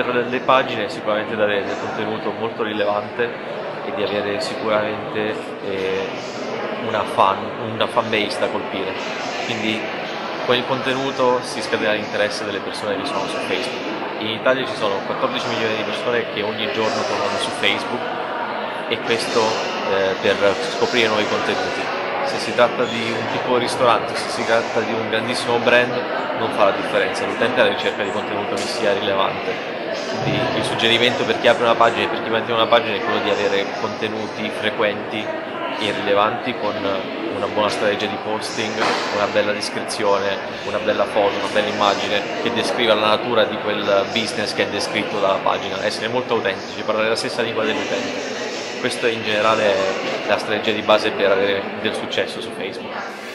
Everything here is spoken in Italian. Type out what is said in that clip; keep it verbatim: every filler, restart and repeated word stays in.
per le pagine sicuramente dare del contenuto molto rilevante e di avere sicuramente eh, una, fan, una fan base da colpire, quindi con il contenuto si scatena l'interesse delle persone che sono su Facebook. In Italia ci sono quattordici milioni di persone che ogni giorno tornano su Facebook, e questo eh, per scoprire nuovi contenuti. Se si tratta di un piccolo ristorante, se si tratta di un grandissimo brand, non fa la differenza, l'utente è alla ricerca di contenuto che sia rilevante. Quindi il suggerimento per chi apre una pagina e per chi mantiene una pagina è quello di avere contenuti frequenti e rilevanti, con una buona strategia di posting, una bella descrizione, una bella foto, una bella immagine che descriva la natura di quel business che è descritto dalla pagina, essere molto autentici, parlare la stessa lingua dell'utente. Questa in generale è la strategia di base per avere del successo su Facebook.